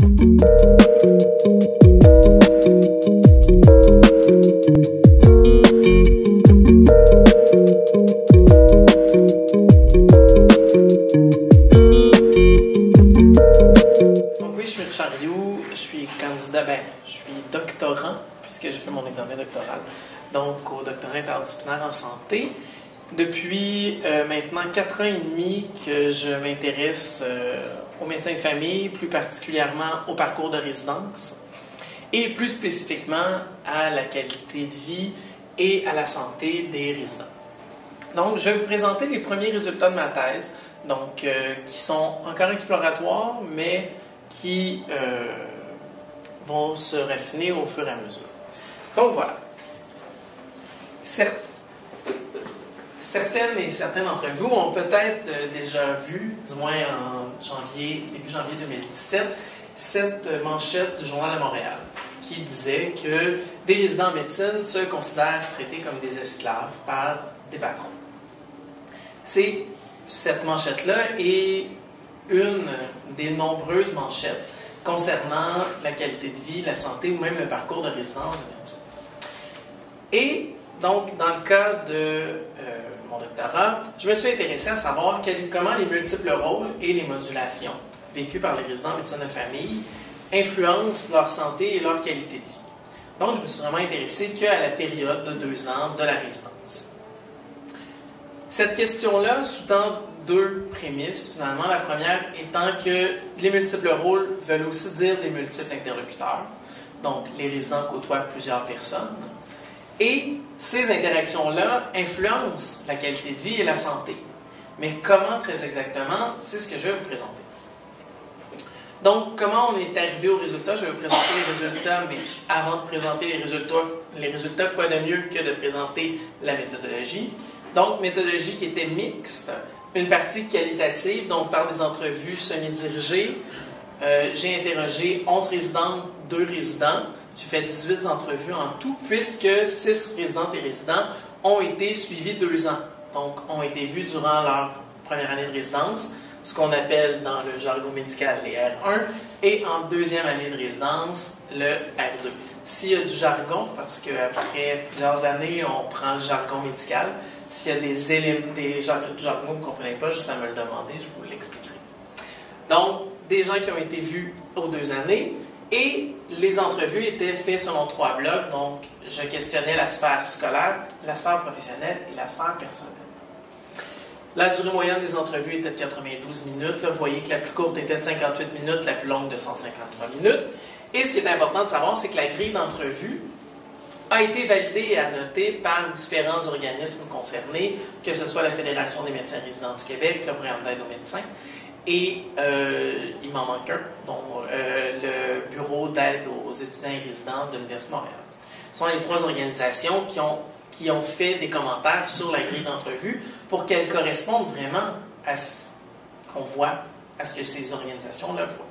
Je suis doctorant, puisque j'ai fait mon examen doctoral, donc au doctorat interdisciplinaire en santé. Depuis maintenant 4 ans et demi que je m'intéresse aux médecins de famille, plus particulièrement au parcours de résidence, et plus spécifiquement à la qualité de vie et à la santé des résidents. Donc, je vais vous présenter les premiers résultats de ma thèse, donc, qui sont encore exploratoires, mais qui vont se raffiner au fur et à mesure. Donc voilà. Certaines et certains d'entre vous ont peut-être déjà vu, du moins en début janvier 2017, cette manchette du Journal de Montréal qui disait que des résidents en médecine se considèrent traités comme des esclaves par des patrons. Cette manchette-là est une des nombreuses manchettes concernant la qualité de vie, la santé ou même le parcours de résidence de médecine. Et donc, dans le cas de mon doctorat, je me suis intéressé à savoir comment les multiples rôles et les modulations vécues par les résidents en médecine de famille influencent leur santé et leur qualité de vie. Donc, je me suis vraiment intéressé qu'à la période de 2 ans de la résidence. Cette question-là sous-tend 2 prémices, finalement. La première étant que les multiples rôles veulent aussi dire des multiples interlocuteurs. Donc, les résidents côtoient plusieurs personnes. Et ces interactions-là influencent la qualité de vie et la santé. Mais comment très exactement, c'est ce que je vais vous présenter. Donc, comment on est arrivé aux résultats? Je vais vous présenter les résultats, mais avant de présenter les résultats, quoi de mieux que de présenter la méthodologie. Donc, méthodologie qui était mixte, une partie qualitative, donc par des entrevues semi-dirigées. J'ai interrogé 11 résidentes, 2 résidents. J'ai fait 18 entrevues en tout, puisque 6 résidentes et résidents ont été suivis 2 ans. Donc, ont été vus durant leur première année de résidence, ce qu'on appelle dans le jargon médical les R1, et en 2e année de résidence, le R2. S'il y a du jargon, parce qu'après plusieurs années, on prend le jargon médical, s'il y a des éléments, du jargon que vous ne comprenez pas, juste à me le demander, je vous l'expliquerai. Donc, des gens qui ont été vus aux 2 années, et les entrevues étaient faites selon 3 blocs, donc je questionnais la sphère scolaire, la sphère professionnelle et la sphère personnelle. La durée moyenne des entrevues était de 92 minutes. Là, vous voyez que la plus courte était de 58 minutes, la plus longue de 153 minutes. Et ce qui est important de savoir, c'est que la grille d'entrevue a été validée et annotée par différents organismes concernés, que ce soit la Fédération des médecins résidents du Québec, le Programme d'aide aux médecins, et il m'en manque un, dont le Bureau d'aide aux étudiants et résidents de l'Université de Montréal. Ce sont les 3 organisations qui ont fait des commentaires sur la grille d'entrevue pour qu'elle corresponde vraiment à ce qu'on voit, à ce que ces organisations-là voient.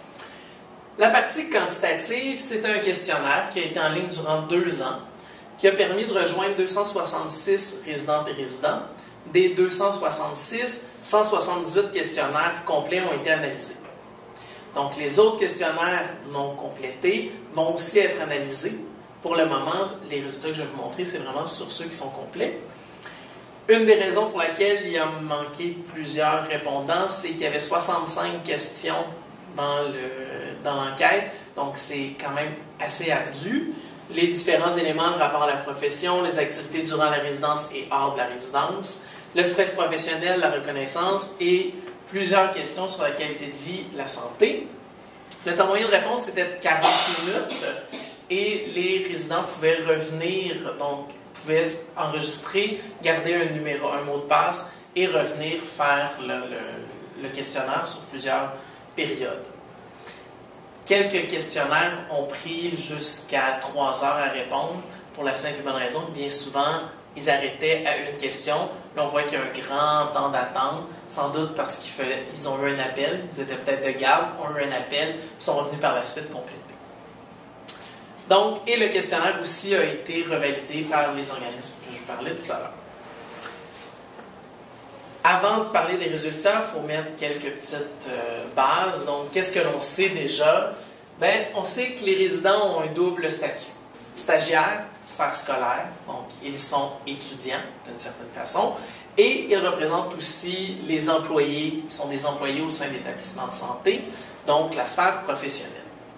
La partie quantitative, c'est un questionnaire qui a été en ligne durant 2 ans, qui a permis de rejoindre 266 résidentes et résidents. Des 266, 178 questionnaires complets ont été analysés. Donc, les autres questionnaires non complétés vont aussi être analysés. Pour le moment, les résultats que je vais vous montrer, c'est vraiment sur ceux qui sont complets. Une des raisons pour laquelle il a manqué plusieurs répondants, c'est qu'il y avait 65 questions dans l'enquête, donc c'est quand même assez ardu. Les différents éléments de rapport à la profession, les activités durant la résidence et hors de la résidence, le stress professionnel, la reconnaissance et plusieurs questions sur la qualité de vie, la santé. Le temps moyen de réponse était de 40 minutes et les résidents pouvaient revenir, donc pouvaient enregistrer, garder un mot de passe et revenir faire le questionnaire sur plusieurs périodes. Quelques questionnaires ont pris jusqu'à 3 heures à répondre pour la simple et bonne raison que bien souvent, ils arrêtaient à une question. Là, on voit qu'il y a un grand temps d'attente, sans doute parce qu'ils ont eu un appel, ils étaient peut-être de garde, ont eu un appel, sont revenus par la suite compléter. Donc, et le questionnaire aussi a été revalidé par les organismes que je vous parlais tout à l'heure. Avant de parler des résultats, il faut mettre quelques petites bases. Donc, qu'est-ce que l'on sait déjà? Bien, on sait que les résidents ont un double statut. Stagiaires, sphère scolaire, donc ils sont étudiants d'une certaine façon, et ils représentent aussi les employés, qui sont des employés au sein d'établissements de santé, donc la sphère professionnelle.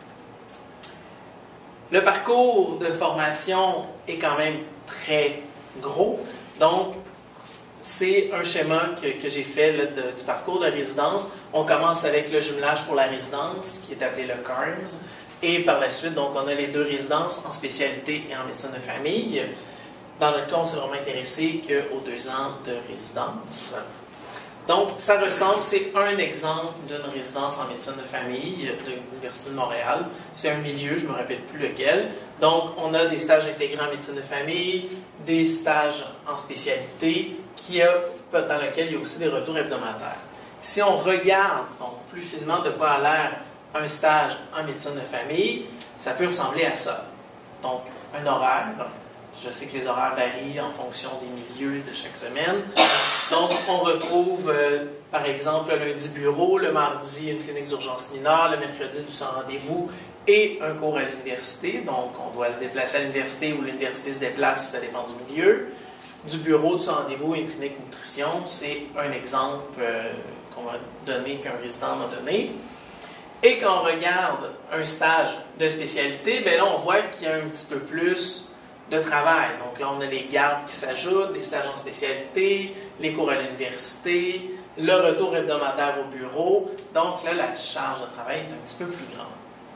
Le parcours de formation est quand même très gros, donc c'est un schéma que j'ai fait là, du parcours de résidence. On commence avec le jumelage pour la résidence, qui est appelé le CARMS, et par la suite, donc, on a les 2 résidences en spécialité et en médecine de famille. Dans notre cas, on s'est vraiment intéressé qu'aux 2 ans de résidence. Donc, ça ressemble, c'est un exemple d'une résidence en médecine de famille de l'Université de Montréal. C'est un milieu, je ne me rappelle plus lequel. Donc, on a des stages intégrés en médecine de famille, des stages en spécialité, dans lesquels il y a aussi des retours hebdomadaires. Si on regarde donc, plus finement de quoi a l'air un stage en médecine de famille, ça peut ressembler à ça. Donc, un horaire. Je sais que les horaires varient en fonction des milieux de chaque semaine. Donc, on retrouve, par exemple, le lundi bureau, le mardi une clinique d'urgence mineure, le mercredi du sans rendez-vous et un cours à l'université. Donc, on doit se déplacer à l'université ou l'université se déplace, ça dépend du milieu. Du bureau, du sans rendez-vous et une clinique nutrition, c'est un exemple qu'on m'a donné, qu'un résident m'a donné. Et quand on regarde un stage de spécialité, bien là, on voit qu'il y a un petit peu plus de travail. Donc là, on a les gardes qui s'ajoutent, les stages en spécialité, les cours à l'université, le retour hebdomadaire au bureau. Donc là, la charge de travail est un petit peu plus grande.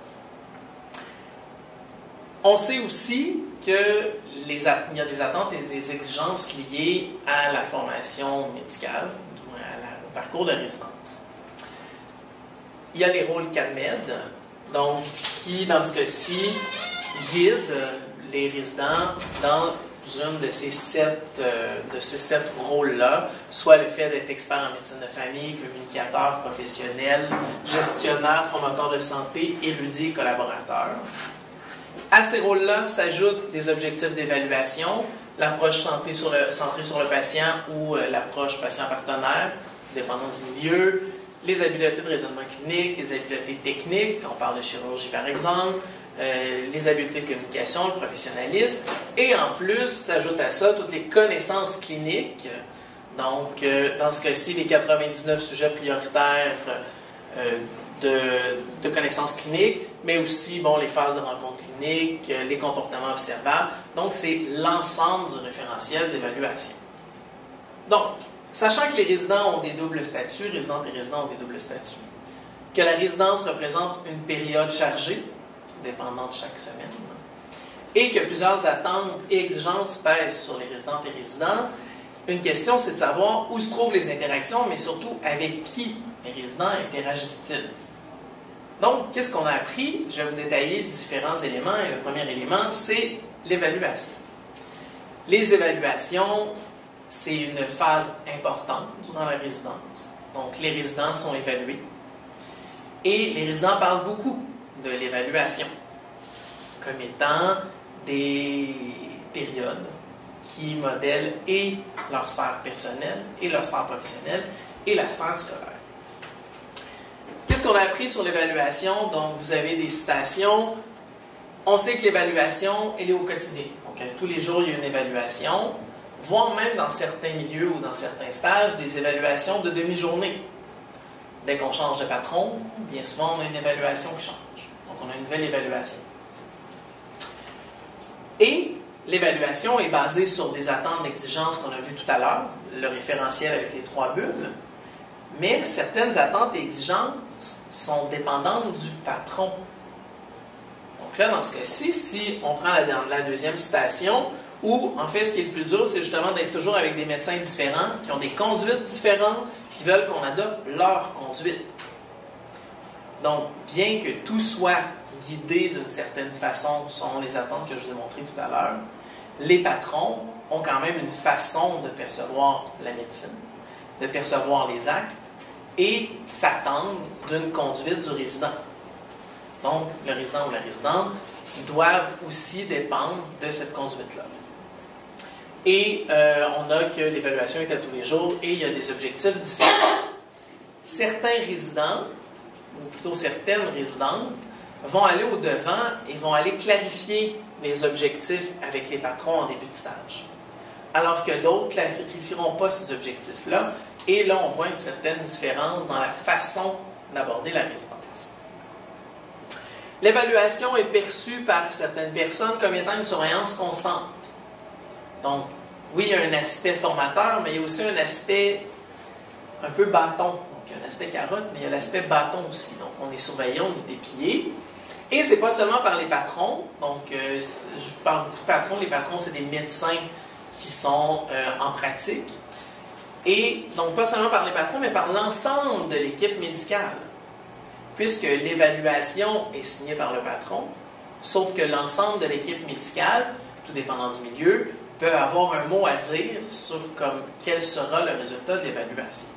On sait aussi qu'il y a des attentes et des exigences liées à la formation médicale, au parcours de résidence. Il y a les rôles CADMED, donc qui, dans ce cas-ci, guident les résidents dans une de ces 7 rôles-là, soit le fait d'être expert en médecine de famille, communicateur professionnel, gestionnaire, promoteur de santé, érudit et collaborateur. À ces rôles-là s'ajoutent des objectifs d'évaluation, l'approche centrée sur le patient ou l'approche patient-partenaire, dépendant du milieu, les habiletés de raisonnement clinique, les habiletés techniques, quand on parle de chirurgie par exemple, les habiletés de communication, le professionnalisme, et en plus s'ajoutent à ça toutes les connaissances cliniques. Donc, dans ce cas-ci, les 99 sujets prioritaires de connaissances cliniques, mais aussi les phases de rencontre clinique, les comportements observables. Donc, c'est l'ensemble du référentiel d'évaluation. Donc, sachant que les résidents ont des doubles statuts, résidentes et résidents ont des doubles statuts, que la résidence représente une période chargée, dépendant de chaque semaine, et que plusieurs attentes et exigences pèsent sur les résidentes et résidents, une question, c'est de savoir où se trouvent les interactions, mais surtout avec qui les résidents interagissent-ils. Donc, qu'est-ce qu'on a appris? Je vais vous détailler différents éléments, et le premier élément, c'est l'évaluation. Les évaluations, c'est une phase importante durant la résidence. Donc, les résidents sont évalués. Et les résidents parlent beaucoup de l'évaluation comme étant des périodes qui modèlent et leur sphère personnelle, et leur sphère professionnelle, et la sphère scolaire. Qu'est-ce qu'on a appris sur l'évaluation? Donc, vous avez des citations. On sait que l'évaluation, elle est au quotidien. Donc, tous les jours, il y a une évaluation, voire même dans certains milieux ou dans certains stages, des évaluations de demi-journée. Dès qu'on change de patron, bien souvent, on a une évaluation qui change. Donc, on a une nouvelle évaluation. Et l'évaluation est basée sur des attentes d'exigence qu'on a vues tout à l'heure, le référentiel avec les 3 bulles, mais certaines attentes et exigences sont dépendantes du patron. Donc là, dans ce cas-ci, si on prend la deuxième citation, où, en fait, ce qui est le plus dur, c'est justement d'être toujours avec des médecins différents, qui ont des conduites différentes, qui veulent qu'on adopte leur conduite. Donc, bien que tout soit guidé d'une certaine façon selon les attentes que je vous ai montrées tout à l'heure, les patrons ont quand même une façon de percevoir la médecine, de percevoir les actes et s'attendent d'une conduite du résident. Donc, le résident ou la résidente doivent aussi dépendre de cette conduite-là. Et on a que l'évaluation est à tous les jours et il y a des objectifs différents. Certains résidents, ou plutôt certaines résidentes, vont aller au-devant et vont aller clarifier les objectifs avec les patrons en début de stage. Alors que d'autres ne clarifieront pas ces objectifs-là. Et là, on voit une certaine différence dans la façon d'aborder la résidence. L'évaluation est perçue par certaines personnes comme étant une surveillance constante. Donc, oui, il y a un aspect formateur, mais il y a aussi un aspect un peu bâton. Donc, il y a un aspect carotte, mais il y a l'aspect bâton aussi. Donc, on est surveillé, on est déplié. Et ce n'est pas seulement par les patrons. Donc, je parle beaucoup de patrons. Les patrons, c'est des médecins qui sont en pratique. Et donc, pas seulement par les patrons, mais par l'ensemble de l'équipe médicale. Puisque l'évaluation est signée par le patron, sauf que l'ensemble de l'équipe médicale, tout dépendant du milieu, peut avoir un mot à dire sur quel sera le résultat de l'évaluation.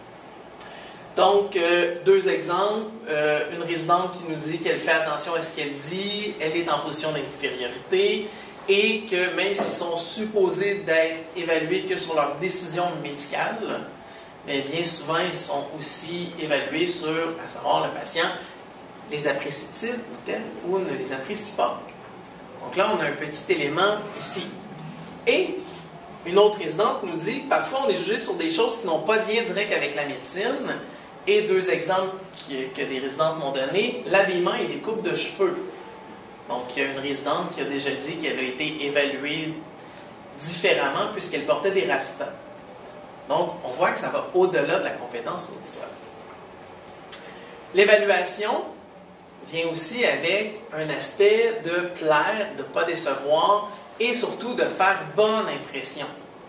Donc, deux exemples. Une résidente qui nous dit qu'elle fait attention à ce qu'elle dit, elle est en position d'infériorité, et que même s'ils sont supposés d'être évalués que sur leur décision médicale, mais bien souvent, ils sont aussi évalués sur, à savoir le patient, les apprécie-t-il ou tel, ou ne les apprécie pas. Donc là, on a un petit élément ici. Et une autre résidente nous dit que parfois, on est jugé sur des choses qui n'ont pas de lien direct avec la médecine. Et deux exemples que des résidentes m'ont donnés, l'habillement et les coupes de cheveux. Donc, il y a une résidente qui a déjà dit qu'elle a été évaluée différemment puisqu'elle portait des rastas. Donc, on voit que ça va au-delà de la compétence médicale. L'évaluation vient aussi avec un aspect de plaire, de ne pas décevoir et surtout de faire bonne impression.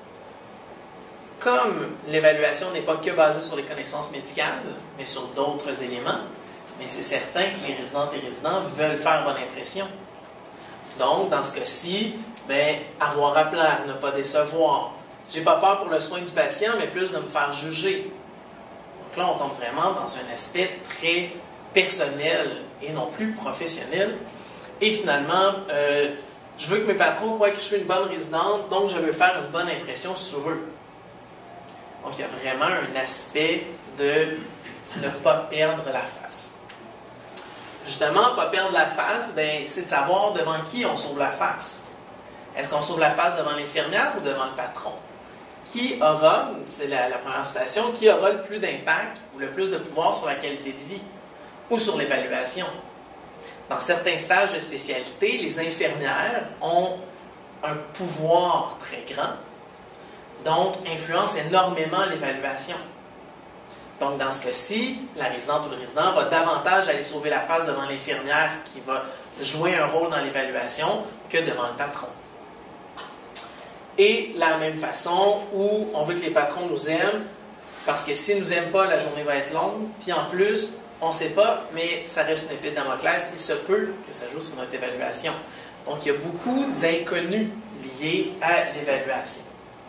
Comme l'évaluation n'est pas que basée sur les connaissances médicales, mais sur d'autres éléments, mais c'est certain que les résidentes et résidents veulent faire bonne impression. Donc, dans ce cas-ci, avoir à plaire, ne pas décevoir. J'ai pas peur pour le soin du patient, mais plus de me faire juger. Donc là, on tombe vraiment dans un aspect très personnel et non plus professionnel. Et finalement, je veux que mes patrons croient que je suis une bonne résidente, donc je veux faire une bonne impression sur eux. Donc, il y a vraiment un aspect de ne pas perdre la face. Justement, pas perdre la face, c'est de savoir devant qui on sauve la face. Est-ce qu'on sauve la face devant l'infirmière ou devant le patron? Qui aura, c'est la première citation, qui aura le plus d'impact ou le plus de pouvoir sur la qualité de vie ou sur l'évaluation? Dans certains stages de spécialité, les infirmières ont un pouvoir très grand, donc influencent énormément l'évaluation. Donc, dans ce cas-ci, la résidente ou le résident va davantage aller sauver la face devant l'infirmière qui va jouer un rôle dans l'évaluation que devant le patron. Et la même façon où on veut que les patrons nous aiment, parce que s'ils ne nous aiment pas, la journée va être longue. Puis en plus, on ne sait pas, mais ça reste une épée de Damoclès. Il se peut que ça joue sur notre évaluation. Donc, il y a beaucoup d'inconnus liés à l'évaluation.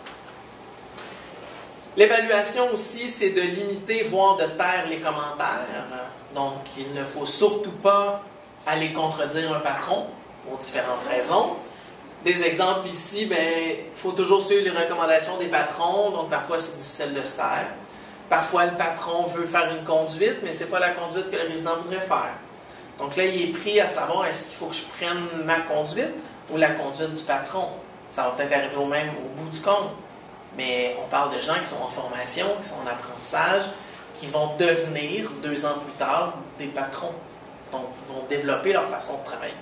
L'évaluation aussi, c'est de limiter, voire de taire les commentaires. Donc, il ne faut surtout pas aller contredire un patron pour différentes raisons. Des exemples ici, il faut toujours suivre les recommandations des patrons, donc parfois c'est difficile de se taire. Parfois, le patron veut faire une conduite, mais ce n'est pas la conduite que le résident voudrait faire. Donc là, il est pris à savoir est-ce qu'il faut que je prenne ma conduite ou la conduite du patron. Ça va peut-être arriver au bout du compte. Mais on parle de gens qui sont en formation, qui sont en apprentissage, qui vont devenir, 2 ans plus tard, des patrons. Donc, vont développer leur façon de travailler.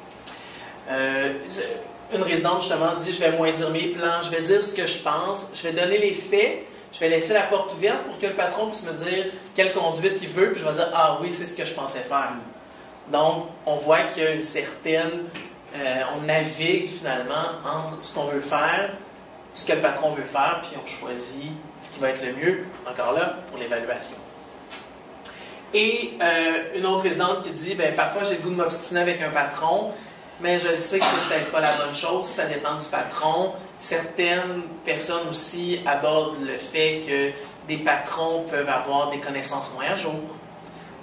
Une résidente, justement, dit « Je vais moins dire mes plans, je vais dire ce que je pense, je vais donner les faits, je vais laisser la porte ouverte pour que le patron puisse me dire quelle conduite il veut, puis je vais dire « Ah oui, c'est ce que je pensais faire. » Donc, on voit qu'il y a une certaine... on navigue, finalement, entre ce qu'on veut faire, ce que le patron veut faire, puis on choisit ce qui va être le mieux, encore là, pour l'évaluation. Et une autre résidente qui dit « Parfois, j'ai le goût de m'obstiner avec un patron, mais je sais que c'est peut-être pas la bonne chose, ça dépend du patron. » Certaines personnes aussi abordent le fait que des patrons peuvent avoir des connaissances moins à jour.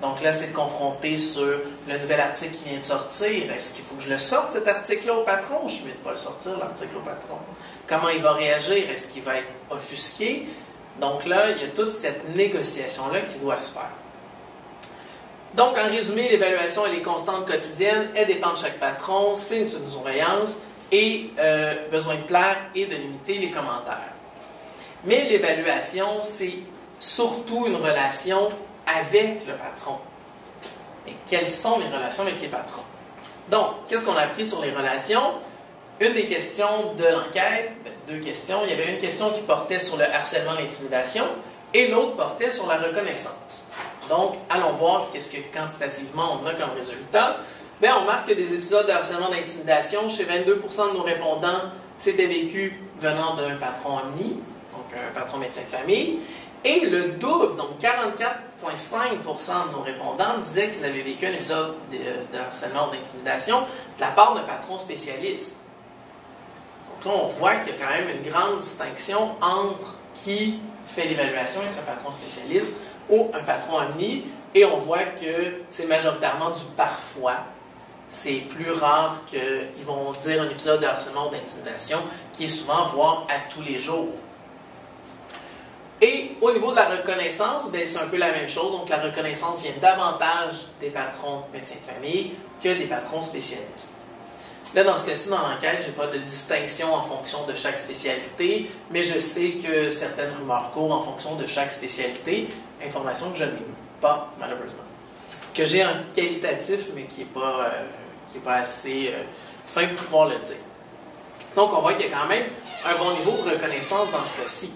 Donc là, c'est de confronter sur le nouvel article qui vient de sortir. Est-ce qu'il faut que je le sorte, cet article-là, au patron? Je ne vais pas le sortir, l'article au patron. Comment il va réagir? Est-ce qu'il va être offusqué? Donc là, il y a toute cette négociation-là qui doit se faire. Donc, en résumé, l'évaluation, elle est constante quotidienne, elle dépend de chaque patron, c'est une surveillance et besoin de plaire et de limiter les commentaires. Mais l'évaluation, c'est surtout une relation avec le patron. Et quelles sont les relations avec les patrons? Donc, qu'est-ce qu'on a appris sur les relations? Une des questions de l'enquête, deux questions, il y avait une question qui portait sur le harcèlement et l'intimidation et l'autre portait sur la reconnaissance. Donc, allons voir qu'est-ce que quantitativement on a comme résultat. Bien, on marque que des épisodes de harcèlement et d'intimidation, chez 22% de nos répondants, c'était vécu venant d'un patron omni, donc un patron médecin de famille. Et le double, donc 44,5% de nos répondants disaient qu'ils avaient vécu un épisode de harcèlement ou d'intimidation de la part d'un patron spécialiste. Donc là, on voit qu'il y a quand même une grande distinction entre qui fait l'évaluation, est-ce un patron spécialiste ou un patron omni, et on voit que c'est majoritairement du parfois. C'est plus rare qu'ils vont dire un épisode de harcèlement ou d'intimidation, qui est souvent voire à tous les jours. Et au niveau de la reconnaissance, c'est un peu la même chose. Donc la reconnaissance vient davantage des patrons médecins de famille que des patrons spécialistes. Là, dans ce cas-ci, dans l'enquête, je n'ai pas de distinction en fonction de chaque spécialité, mais je sais que certaines rumeurs courent en fonction de chaque spécialité, information que je n'ai pas, malheureusement. Que j'ai en qualitatif, mais qui n'est pas assez fin pour pouvoir le dire. Donc, on voit qu'il y a quand même un bon niveau de reconnaissance dans ce cas-ci.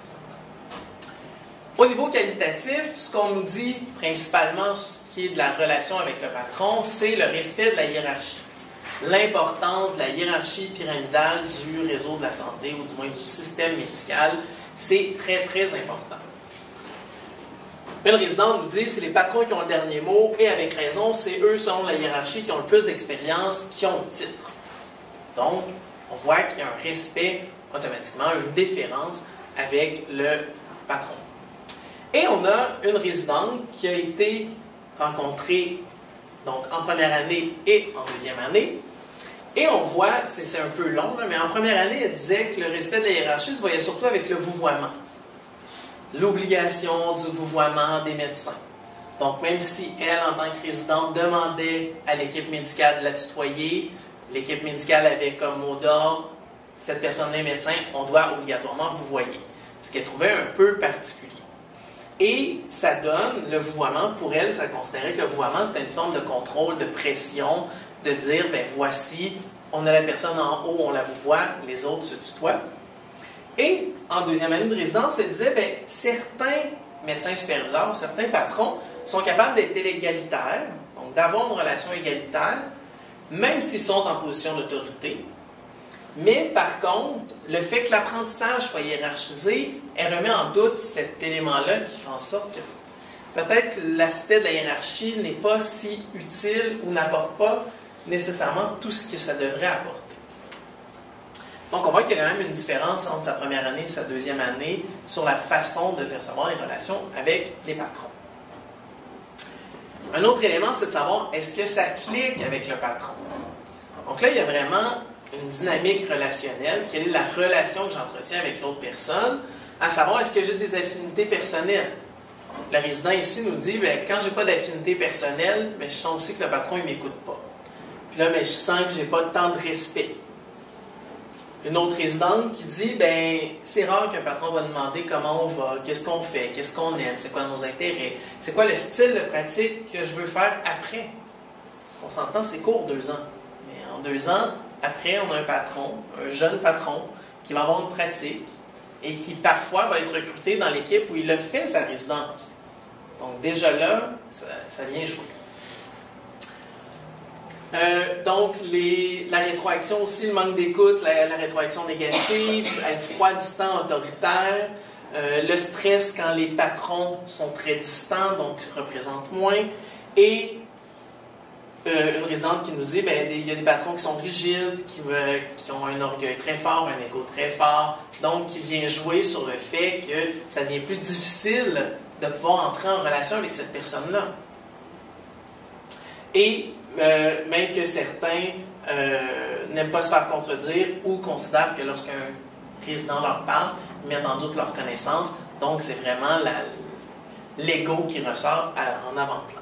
Au niveau qualitatif, ce qu'on nous dit principalement, ce qui est de la relation avec le patron, c'est le respect de la hiérarchie. L'importance de la hiérarchie pyramidale du réseau de la santé, ou du moins du système médical, c'est très, très important. Une résidente nous dit que c'est les patrons qui ont le dernier mot, et avec raison, c'est eux, selon la hiérarchie, qui ont le plus d'expérience, qui ont le titre. Donc, on voit qu'il y a un respect, automatiquement, une déférence avec le patron. Et on a une résidente qui a été rencontrée donc, en première année et en deuxième année. Et on voit, c'est un peu long, mais en première année, elle disait que le respect de la hiérarchie se voyait surtout avec le vouvoiement. L'obligation du vouvoiement des médecins. Donc, même si elle, en tant que résidente, demandait à l'équipe médicale de la tutoyer, l'équipe médicale avait comme mot d'ordre, cette personne est médecin, on doit obligatoirement vouvoyer. Ce qu'elle trouvait un peu particulier. Et ça donne, le vouvoiement, pour elle, ça considérait que le vouvoiement, c'était une forme de contrôle, de pression, de dire, voici, on a la personne en haut, on la vouvoie, les autres se tutoient. Et en deuxième année de résidence, elle disait, certains médecins superviseurs, certains patrons sont capables d'être égalitaires, donc d'avoir une relation égalitaire, même s'ils sont en position d'autorité. Mais par contre, le fait que l'apprentissage soit hiérarchisé, elle remet en doute cet élément-là qui fait en sorte que peut-être l'aspect de la hiérarchie n'est pas si utile ou n'apporte pas nécessairement tout ce que ça devrait apporter. Donc on voit qu'il y a quand même une différence entre sa première année et sa deuxième année sur la façon de percevoir les relations avec les patrons. Un autre élément, c'est de savoir est-ce que ça clique avec le patron. Donc là, il y a vraiment une dynamique relationnelle, quelle est la relation que j'entretiens avec l'autre personne, à savoir est-ce que j'ai des affinités personnelles. Le résident ici nous dit, quand je n'ai pas d'affinité personnelle, je sens aussi que le patron ne m'écoute pas. Puis là, je sens que je n'ai pas tant de respect. Une autre résidente qui dit, c'est rare qu'un patron va demander comment on va, qu'est-ce qu'on fait, qu'est-ce qu'on aime, c'est quoi nos intérêts, c'est quoi le style de pratique que je veux faire après. Parce qu'on s'entend, c'est court, 2 ans. Mais en 2 ans, après, on a un patron, un jeune patron, qui va avoir une pratique et qui parfois va être recruté dans l'équipe où il a fait sa résidence. Donc déjà là, ça vient jouer. Donc la rétroaction aussi, le manque d'écoute, la rétroaction négative, être froid, distant, autoritaire, le stress quand les patrons sont très distants, donc représentent moins, et une résidente qui nous dit il y a des patrons qui sont rigides, qui ont un orgueil très fort, un ego très fort, donc qui vient jouer sur le fait que ça devient plus difficile de pouvoir entrer en relation avec cette personne-là. Et même que certains n'aiment pas se faire contredire ou considèrent que lorsqu'un résident leur parle, ils mettent en doute leur connaissance. Donc, c'est vraiment l'ego qui ressort en avant-plan.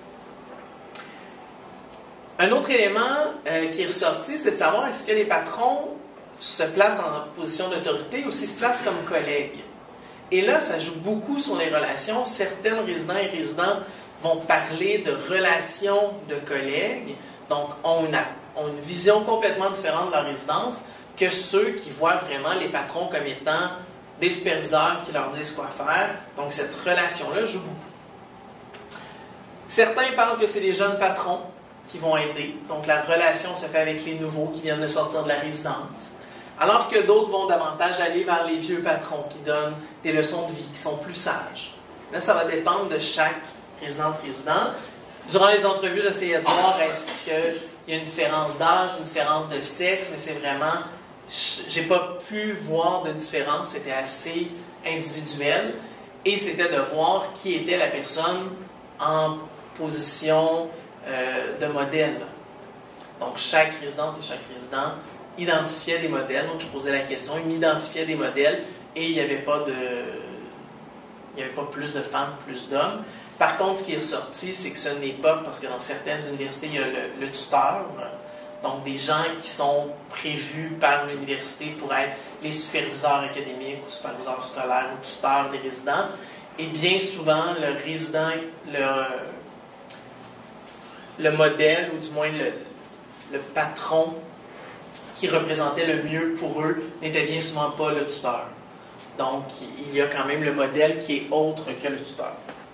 Un autre élément qui est ressorti, c'est de savoir est-ce que les patrons se placent en position d'autorité ou s'ils se placent comme collègues. Et là, ça joue beaucoup sur les relations. Certains résidents et résidents vont parler de relations de collègues, donc ont une vision complètement différente de leur résidence que ceux qui voient vraiment les patrons comme étant des superviseurs qui leur disent quoi faire. Donc cette relation-là joue beaucoup. Certains parlent que c'est les jeunes patrons qui vont aider, donc la relation se fait avec les nouveaux qui viennent de sortir de la résidence. Alors que d'autres vont davantage aller vers les vieux patrons qui donnent des leçons de vie, qui sont plus sages. Là, ça va dépendre de chaque résident. Durant les entrevues, j'essayais de voir est-ce qu'il y a une différence d'âge, une différence de sexe, mais c'est vraiment... J'ai pas pu voir de différence, c'était assez individuel. Et c'était de voir qui était la personne en position de modèle. Donc, chaque résidente et chaque résident identifiait des modèles. Donc, je posais la question, il m'identifiait des modèles et il n'y avait pas plus de femmes, plus d'hommes. Par contre, ce qui est ressorti, c'est que ce n'est pas, parce que dans certaines universités, il y a le tuteur, donc des gens qui sont prévus par l'université pour être les superviseurs académiques ou superviseurs scolaires ou tuteurs des résidents. Et bien souvent, le résident, le modèle, ou du moins le patron qui représentait le mieux pour eux, n'était bien souvent pas le tuteur. Donc, il y a quand même le modèle qui est autre que le tuteur.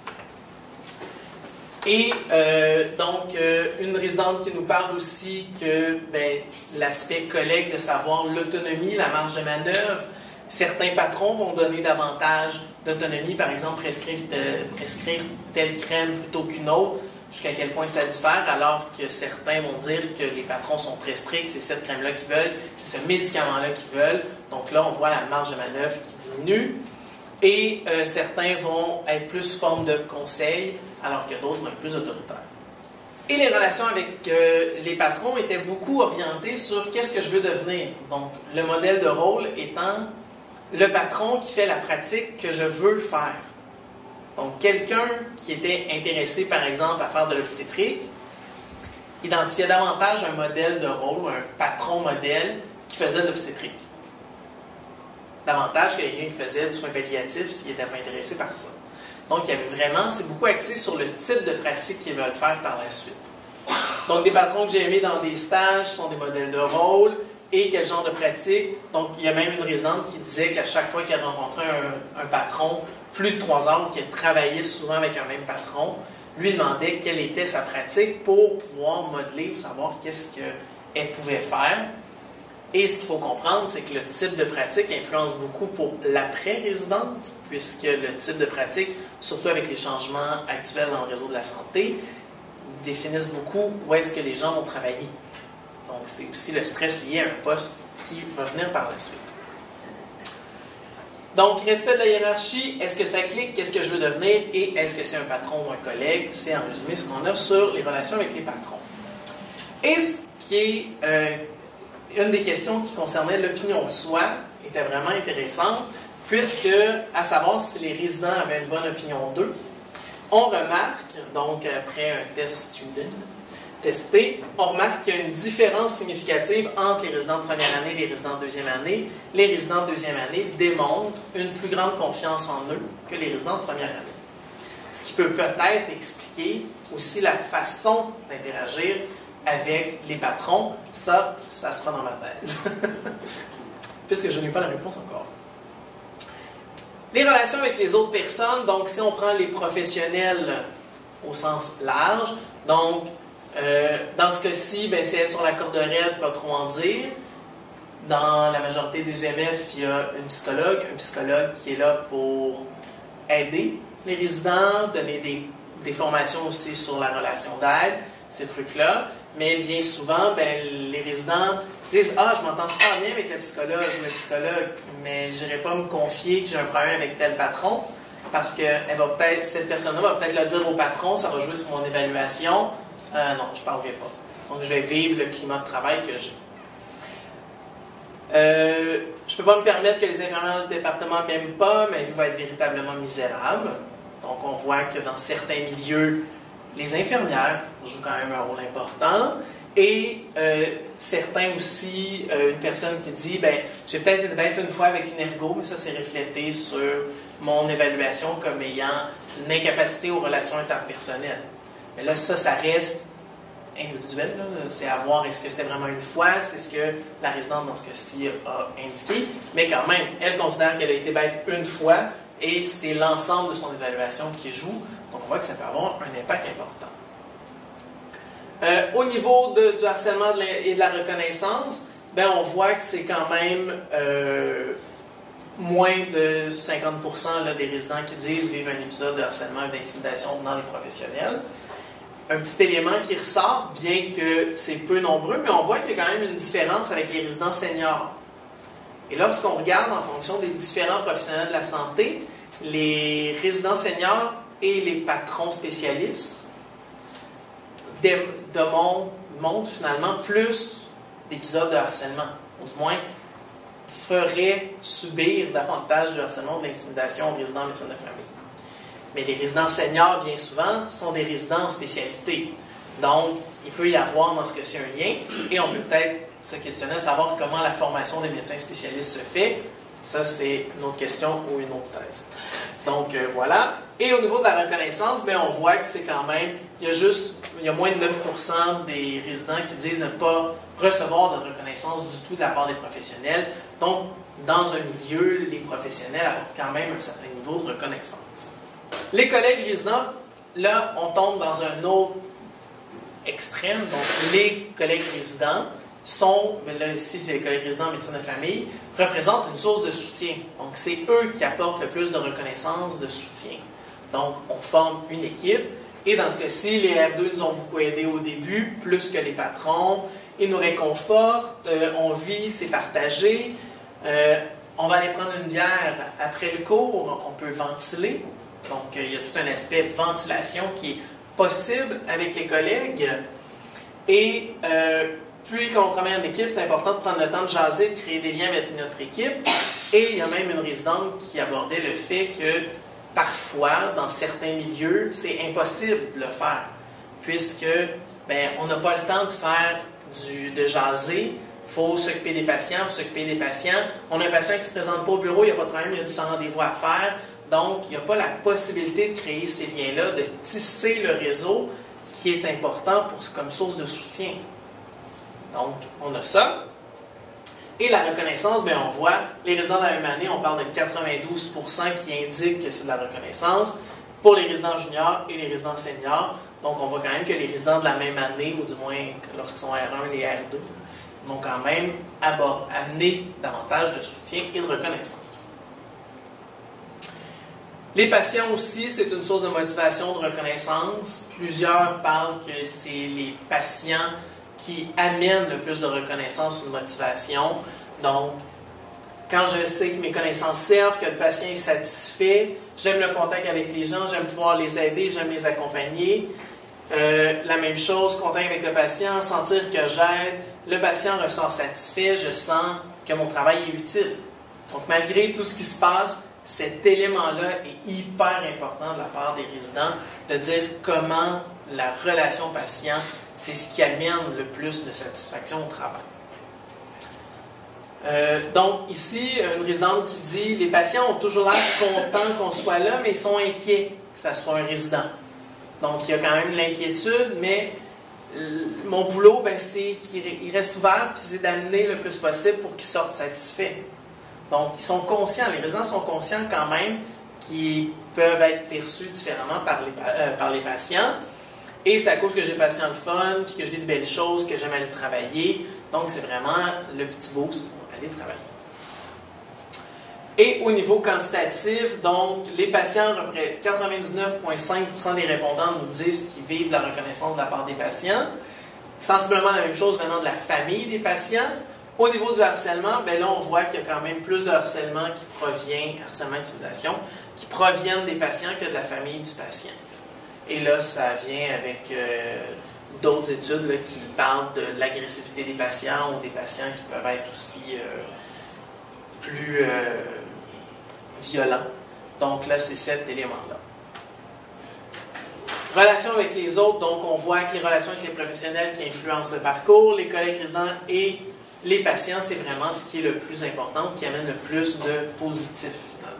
Et une résidente qui nous parle aussi que l'aspect collègue de savoir l'autonomie, la marge de manœuvre, certains patrons vont donner davantage d'autonomie, par exemple prescrire telle crème plutôt qu'une autre, jusqu'à quel point ça diffère, alors que certains vont dire que les patrons sont très stricts, c'est cette crème-là qu'ils veulent, c'est ce médicament-là qu'ils veulent. Donc là, on voit la marge de manœuvre qui diminue. Et certains vont être plus sous forme de conseil, alors que d'autres vont être plus autoritaires. Et les relations avec les patrons étaient beaucoup orientées sur qu'est-ce que je veux devenir. Donc, le modèle de rôle étant le patron qui fait la pratique que je veux faire. Donc, quelqu'un qui était intéressé, par exemple, à faire de l'obstétrique, identifiait davantage un modèle de rôle, un patron modèle qui faisait de l'obstétrique. Davantage que quelqu'un qui faisait du soin palliatif s'il n'était pas intéressé par ça. Donc, il y avait vraiment, c'est beaucoup axé sur le type de pratique qu'ils veulent faire par la suite. Donc, des patrons que j'ai aimés dans des stages sont des modèles de rôle et quel genre de pratique. Donc, il y a même une résidente qui disait qu'à chaque fois qu'elle rencontrait un patron, plus de 3 heures, ou qu'elle travaillait souvent avec un même patron, lui demandait quelle était sa pratique pour pouvoir modeler ou savoir qu'est-ce qu'elle pouvait faire. Et ce qu'il faut comprendre, c'est que le type de pratique influence beaucoup pour l'après-résidence, puisque le type de pratique, surtout avec les changements actuels dans le réseau de la santé, définissent beaucoup où est-ce que les gens vont travailler. Donc, c'est aussi le stress lié à un poste qui va venir par la suite. Donc, respect de la hiérarchie, est-ce que ça clique, qu'est-ce que je veux devenir et est-ce que c'est un patron ou un collègue? C'est en résumé ce qu'on a sur les relations avec les patrons. Et ce qui est une des questions qui concernait l'opinion de soi était vraiment intéressante, puisque, à savoir si les résidents avaient une bonne opinion d'eux, on remarque, donc après un test student testé, on remarque qu'il y a une différence significative entre les résidents de première année et les résidents de deuxième année. Les résidents de deuxième année démontrent une plus grande confiance en eux que les résidents de première année. Ce qui peut peut-être expliquer aussi la façon d'interagir avec les patrons. Ça sera dans ma thèse. Puisque je n'ai pas la réponse encore. Les relations avec les autres personnes, donc si on prend les professionnels au sens large, donc dans ce cas-ci, c'est être sur la corde raide, pas trop en dire. Dans la majorité des UMF, il y a un psychologue qui est là pour aider les résidents, donner des formations aussi sur la relation d'aide, ces trucs-là. Mais bien souvent, les résidents disent « Ah, je m'entends super bien avec le psychologue, mais je n'irai pas me confier que j'ai un problème avec tel patron, parce que cette personne-là va peut-être le dire au patron, ça va jouer sur mon évaluation, Non, je ne parlerai pas. Donc, je vais vivre le climat de travail que j'ai. Je ne peux pas me permettre que les infirmières du département ne m'aiment pas. Ma vie va être véritablement misérable. Donc, on voit que dans certains milieux, les infirmières jouent quand même un rôle important. Et certains aussi, une personne qui dit, ben, j'ai peut-être été bête une fois avec une ergo, mais ça s'est reflété sur mon évaluation comme ayant une incapacité aux relations interpersonnelles. Mais là, ça reste individuel. C'est à voir est-ce que c'était vraiment une fois, c'est ce que la résidente dans ce cas-ci a indiqué. Mais quand même, elle considère qu'elle a été bête une fois et c'est l'ensemble de son évaluation qui joue. Donc on voit que ça peut avoir un impact important. Au niveau du harcèlement et de la reconnaissance, ben on voit que c'est quand même moins de 50% là, des résidents qui disent vivre un épisode de harcèlement et d'intimidation venant des professionnels. Un petit élément qui ressort, bien que c'est peu nombreux, mais on voit qu'il y a quand même une différence avec les résidents seniors. Et lorsqu'on regarde en fonction des différents professionnels de la santé, les résidents seniors et les patrons spécialistes montrent finalement plus d'épisodes de harcèlement, ou du moins feraient subir davantage de harcèlement ou de l'intimidation aux résidents en médecine de famille. Mais les résidents seniors, bien souvent, sont des résidents en spécialité. Donc, il peut y avoir dans ce cas-ci un lien, et on peut peut-être se questionner à savoir comment la formation des médecins spécialistes se fait. Ça, c'est une autre question ou une autre thèse. Donc, voilà. Et au niveau de la reconnaissance, bien, on voit que c'est quand même, il y a moins de 9% des résidents qui disent ne pas recevoir de reconnaissance du tout de la part des professionnels. Donc, dans un milieu, les professionnels apportent quand même un certain niveau de reconnaissance. Les collègues résidents, là, on tombe dans un autre extrême. Donc, les collègues résidents sont, mais là ici c'est les collègues résidents en médecine de famille, représentent une source de soutien. Donc, c'est eux qui apportent le plus de reconnaissance, de soutien. Donc, on forme une équipe. Et dans ce cas-ci, les R2 nous ont beaucoup aidés au début, plus que les patrons. Ils nous réconfortent, on vit, c'est partagé. On va aller prendre une bière après le cours, on peut ventiler. Donc, il y a tout un aspect ventilation qui est possible avec les collègues. Et puis, quand on travaille en équipe, c'est important de prendre le temps de jaser, de créer des liens avec notre équipe. Et il y a même une résidente qui abordait le fait que parfois, dans certains milieux, c'est impossible de le faire. Puisque, ben, on n'a pas le temps de faire de jaser. Il faut s'occuper des patients, On a un patient qui ne se présente pas au bureau, il n'y a pas de problème, il y a du rendez-vous à faire. Donc, il n'y a pas la possibilité de créer ces liens-là, de tisser le réseau qui est important comme source de soutien. Donc, on a ça. Et la reconnaissance, bien, on voit, les résidents de la même année, on parle de 92% qui indiquent que c'est de la reconnaissance pour les résidents juniors et les résidents seniors. Donc, on voit quand même que les résidents de la même année, ou du moins lorsqu'ils sont R1 et R2, vont quand même amener davantage de soutien et de reconnaissance. Les patients aussi, c'est une source de motivation, de reconnaissance. Plusieurs parlent que c'est les patients qui amènent le plus de reconnaissance ou de motivation. Donc, quand je sais que mes connaissances servent, que le patient est satisfait, j'aime le contact avec les gens, j'aime pouvoir les aider, j'aime les accompagner. La même chose, contact avec le patient, sentir que j'aide, le patient ressort satisfait, je sens que mon travail est utile. Donc, malgré tout ce qui se passe, cet élément-là est hyper important de la part des résidents, de dire comment la relation patient, c'est ce qui amène le plus de satisfaction au travail. Donc, ici, une résidente qui dit « Les patients ont toujours l'air contents qu'on soit là, mais ils sont inquiets que ça soit un résident. » Donc, il y a quand même l'inquiétude, mais mon boulot, ben, c'est qu'il reste ouvert, puis c'est d'amener le plus possible pour qu'ils sortent satisfaits. Donc, ils sont conscients, les résidents sont conscients quand même qu'ils peuvent être perçus différemment par les patients. Et c'est à cause que j'ai patient le fun, puis que je vis de belles choses, que j'aime aller travailler. Donc, c'est vraiment le petit boost pour aller travailler. Et au niveau quantitatif, donc, les patients, 99,5% des répondants nous disent qu'ils vivent de la reconnaissance de la part des patients. Sensiblement la même chose venant de la famille des patients. Au niveau du harcèlement, bien là, on voit qu'il y a quand même plus de harcèlement harcèlement intimidation, qui proviennent des patients que de la famille du patient. Et là, ça vient avec d'autres études là, qui parlent de l'agressivité des patients ou des patients qui peuvent être aussi plus violents. Donc là, c'est cet élément-là. Relations avec les autres, donc on voit que les relations avec les professionnels qui influencent le parcours, les collègues résidents et les patients, c'est vraiment ce qui est le plus important, qui amène le plus de positif finalement.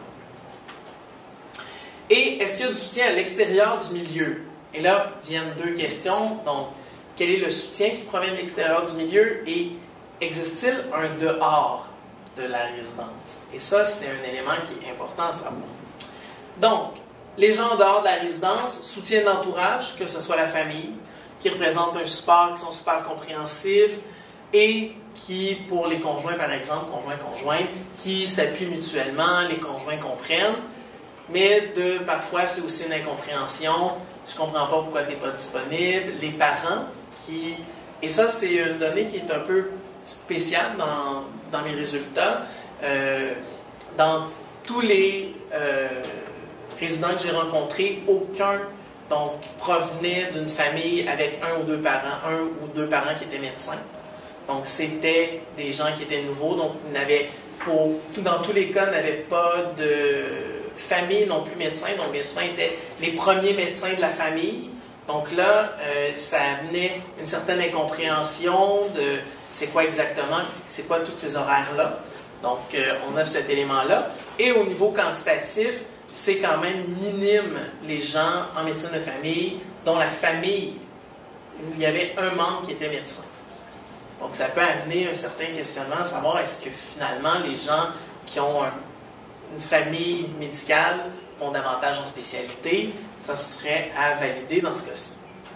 Et est-ce qu'il y a du soutien à l'extérieur du milieu? Et là viennent deux questions. Donc, quel est le soutien qui provient de l'extérieur du milieu et existe-t-il un dehors de la résidence? Et ça, c'est un élément qui est important à savoir. Donc, les gens en dehors de la résidence soutiennent l'entourage, que ce soit la famille, qui représente un support, qui sont super compréhensifs et qui, pour les conjoints par exemple, conjoints-conjointes, qui s'appuient mutuellement, les conjoints comprennent, mais parfois c'est aussi une incompréhension, je ne comprends pas pourquoi tu n'es pas disponible, les parents qui... Et ça, c'est une donnée qui est un peu spéciale dans mes résultats. Dans tous les résidents que j'ai rencontrés, aucun donc provenait d'une famille avec un ou deux parents qui étaient médecins. Donc c'était des gens qui étaient nouveaux, donc dans tous les cas, n'avaient pas de famille non plus médecins, donc bien souvent étaient les premiers médecins de la famille. Donc là, ça amenait une certaine incompréhension de c'est quoi exactement, c'est quoi tous ces horaires-là. Donc on a cet élément-là. Et au niveau quantitatif, c'est quand même minime les gens en médecine de famille dont la famille, où il y avait un membre qui était médecin. Donc ça peut amener un certain questionnement à savoir est-ce que finalement les gens qui ont une famille médicale font davantage en spécialité. Ça serait à valider dans ce cas-ci.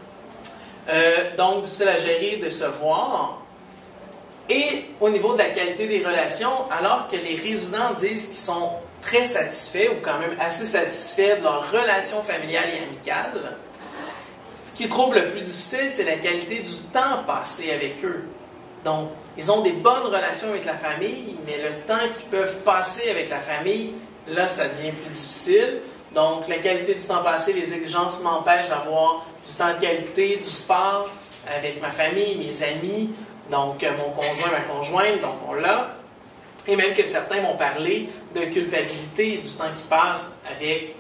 Donc difficile à gérer de se voir. Et au niveau de la qualité des relations, alors que les résidents disent qu'ils sont très satisfaits ou quand même assez satisfaits de leur relation familiale et amicale, ce qu'ils trouvent le plus difficile, c'est la qualité du temps passé avec eux. Donc, ils ont des bonnes relations avec la famille, mais le temps qu'ils peuvent passer avec la famille, là, ça devient plus difficile. Donc, la qualité du temps passé, les exigences m'empêchent d'avoir du temps de qualité, du sport avec ma famille, mes amis, donc mon conjoint, ma conjointe, donc on l'a. Et même que certains m'ont parlé de culpabilité du temps qu'ils passent avec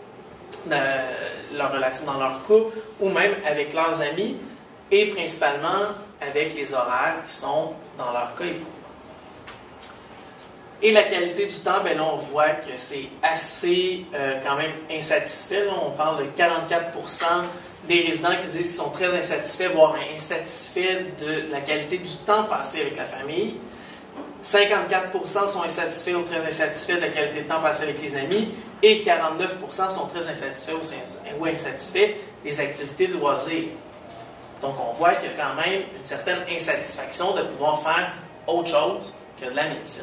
leur relation dans leur couple ou même avec leurs amis et principalement avec les horaires qui sont dans leur cas éprouvants. Et la qualité du temps, bien là on voit que c'est assez quand même insatisfait. Là, on parle de 44% des résidents qui disent qu'ils sont très insatisfaits, voire insatisfaits de la qualité du temps passé avec la famille. 54% sont insatisfaits ou très insatisfaits de la qualité de temps passé avec les amis et 49% sont très insatisfaits ou insatisfaits des activités de loisirs. Donc, on voit qu'il y a quand même une certaine insatisfaction de pouvoir faire autre chose que de la médecine.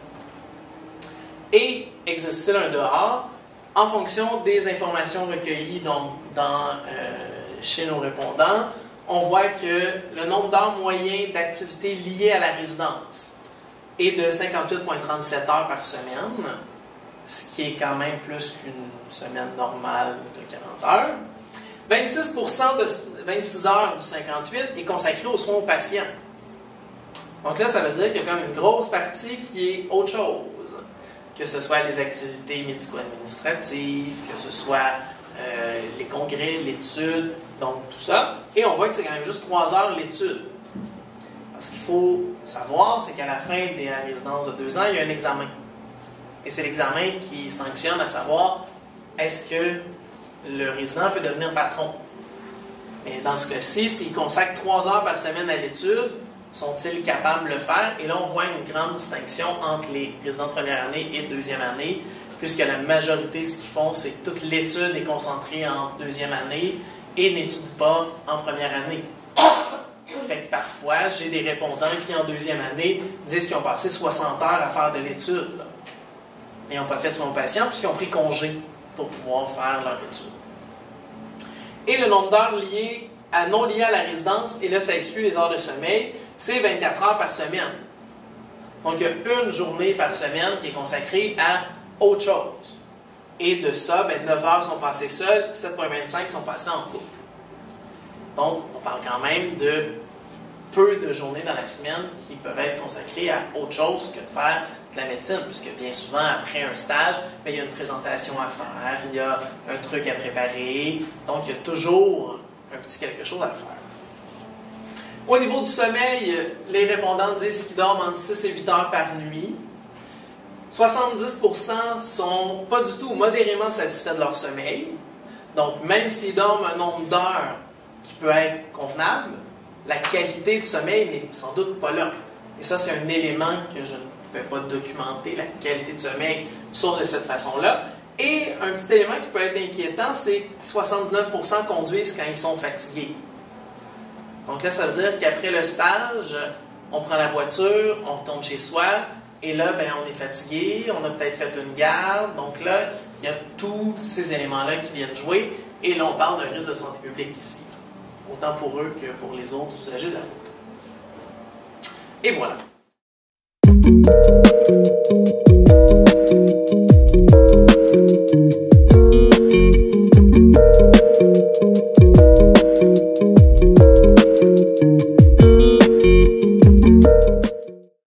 Et existe-t-il un dehors? En fonction des informations recueillies donc, chez nos répondants, on voit que le nombre d'heures moyen d'activités liées à la résidence est de 58,37 heures par semaine, ce qui est quand même plus qu'une semaine normale de 40 heures. 26% de 26 heures du 58 est consacré aux soins aux patients. Donc là, ça veut dire qu'il y a quand même une grosse partie qui est autre chose. Que ce soit les activités médico-administratives, que ce soit les congrès, l'étude, donc tout ça. Et on voit que c'est quand même juste 3 heures l'étude. Ce qu'il faut savoir, c'est qu'à la fin de la résidence de 2 ans, il y a un examen. Et c'est l'examen qui sanctionne à savoir est-ce que le résident peut devenir patron. Et dans ce cas-ci, s'il consacre 3 heures par semaine à l'étude, sont-ils capables de le faire? Et là, on voit une grande distinction entre les résidents de première année et de deuxième année, puisque la majorité, ce qu'ils font, c'est que toute l'étude est concentrée en deuxième année et n'étudie pas en première année. Ça fait que parfois, j'ai des répondants qui, en deuxième année, disent qu'ils ont passé 60 heures à faire de l'étude. Mais ils n'ont pas fait de soins aux patients puisqu'ils ont pris congé pour pouvoir faire leur étude. Et le nombre d'heures non liées à la résidence, et là, ça exclut les heures de sommeil, c'est 24 heures par semaine. Donc, il y a une journée par semaine qui est consacrée à autre chose. Et de ça, 9 heures sont passées seules, 7,25 sont passées en couple. Donc, on parle quand même de peu de journées dans la semaine qui peuvent être consacrées à autre chose que de faire de la médecine, puisque bien souvent, après un stage, bien, il y a une présentation à faire, il y a un truc à préparer, donc il y a toujours un petit quelque chose à faire. Au niveau du sommeil, les répondants disent qu'ils dorment entre 6 et 8 heures par nuit. 70% sont pas du tout modérément satisfaits de leur sommeil. Donc, même s'ils dorment un nombre d'heures qui peut être convenable, la qualité du sommeil n'est sans doute pas là. Et ça, c'est un élément que je ne pouvais pas documenter, la qualité du sommeil de cette façon-là. Et un petit élément qui peut être inquiétant, c'est que 79% conduisent quand ils sont fatigués. Donc là, ça veut dire qu'après le stage, on prend la voiture, on retourne chez soi, et là, ben, on est fatigué, on a peut-être fait une garde. Donc là, il y a tous ces éléments-là qui viennent jouer. Et là, on parle d'un risque de santé publique ici. Autant pour eux que pour les autres usagers de la route. Et voilà.